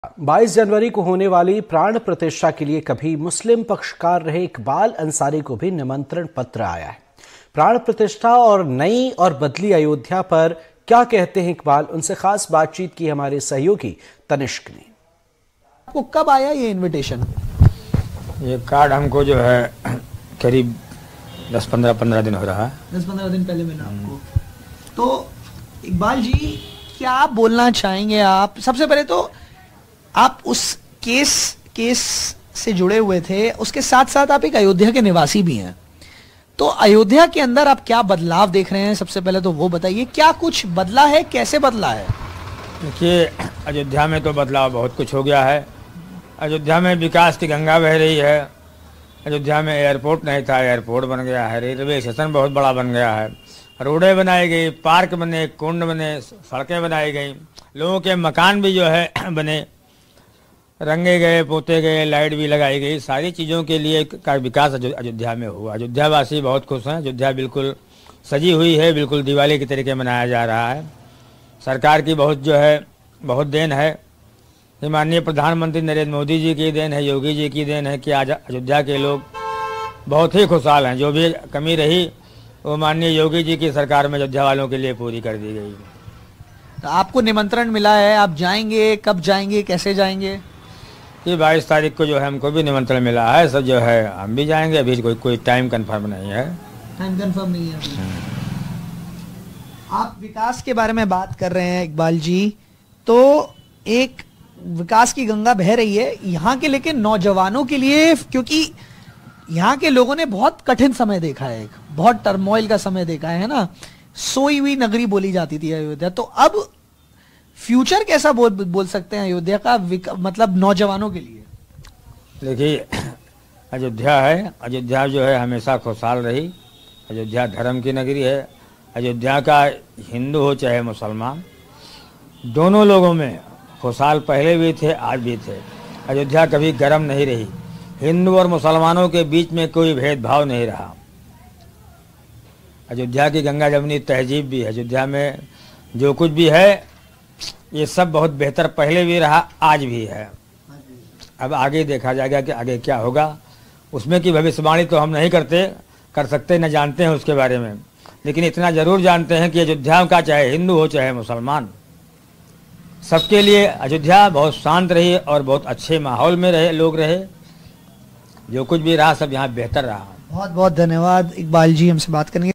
22 जनवरी को होने वाली प्राण प्रतिष्ठा के लिए कभी मुस्लिम पक्षकार रहे इकबाल अंसारी को भी निमंत्रण पत्र आया है। प्राण प्रतिष्ठा और नई और बदली अयोध्या पर क्या कहते हैं इकबाल, उनसे खास बातचीत की हमारे सहयोगी तनिष्क ने। आपको कब आया ये इनविटेशन? ये कार्ड हमको जो है करीब 10-15 दिन हो रहा है। 10-15 दिन पहले मिला आपको। तो इकबाल जी, क्या आप बोलना चाहेंगे? आप सबसे पहले तो आप उस केस से जुड़े हुए थे, उसके साथ साथ आप एक अयोध्या के निवासी भी हैं। तो अयोध्या के अंदर आप क्या बदलाव देख रहे हैं? सबसे पहले तो वो बताइए, क्या कुछ बदला है, कैसे बदला है? देखिए, अयोध्या में तो बदलाव बहुत कुछ हो गया है। अयोध्या में विकास की गंगा बह रही है। अयोध्या में एयरपोर्ट नहीं था, एयरपोर्ट बन गया है। रेलवे स्टेशन बहुत बड़ा बन गया है। रोडें बनाई गई, पार्क बने, कुंड बने, सड़कें बनाई गई, लोगों के मकान भी जो है बने, रंगे गए, पोते गए, लाइट भी लगाई गई। सारी चीज़ों के लिए का विकास अयोध्या में हुआ। अयोध्यावासी बहुत खुश हैं। अयोध्या बिल्कुल सजी हुई है, बिल्कुल दिवाली के तरीके मनाया जा रहा है। सरकार की बहुत देन है। माननीय प्रधानमंत्री नरेंद्र मोदी जी की देन है, योगी जी की देन है कि आज अयोध्या के लोग बहुत ही खुशहाल हैं। जो भी कमी रही वो माननीय योगी जी की सरकार में अयोध्या वालों के लिए पूरी कर दी गई। तो आपको निमंत्रण मिला है, आप जाएंगे? कब जाएंगे, कैसे जाएंगे? ये 22 तारीख को जो है हमको भी निमंत्रण मिला है। सब जो है हम भी जाएंगे। अभी कोई टाइम कंफर्म नहीं है। टाइम कंफर्म नहीं है अभी। आप विकास के बारे में बात कर रहे हैं इकबाल जी, तो एक विकास की गंगा बह रही है यहाँ के, लेकिन नौजवानों के लिए, क्योंकि यहाँ के लोगों ने बहुत कठिन समय देखा है, एक बहुत टर्मोइल का समय देखा है ना। सोई हुई नगरी बोली जाती थी अयोध्या। तो अब फ्यूचर कैसा बोल सकते हैं अयोध्या का, मतलब नौजवानों के लिए? देखिए, अयोध्या है, अयोध्या जो है हमेशा खुशहाल रही। अयोध्या धर्म की नगरी है। अयोध्या का हिंदू हो चाहे मुसलमान, दोनों लोगों में खुशहाल पहले भी थे, आज भी थे। अयोध्या कभी गर्म नहीं रही। हिंदू और मुसलमानों के बीच में कोई भेदभाव नहीं रहा। अयोध्या की गंगा जमुनी तहजीब भी है। अयोध्या में जो कुछ भी है ये सब बहुत बेहतर पहले भी रहा, आज भी है। अब आगे देखा जाएगा कि आगे क्या होगा। उसमें की भविष्यवाणी तो हम नहीं कर सकते, न जानते हैं उसके बारे में। लेकिन इतना जरूर जानते हैं कि अयोध्या का चाहे हिंदू हो चाहे मुसलमान, सबके लिए अयोध्या बहुत शांत रही और बहुत अच्छे माहौल में रहे, लोग रहे। जो कुछ भी रहा सब यहाँ बेहतर रहा। बहुत बहुत धन्यवाद इकबाल जी, हमसे बात करने के लिए।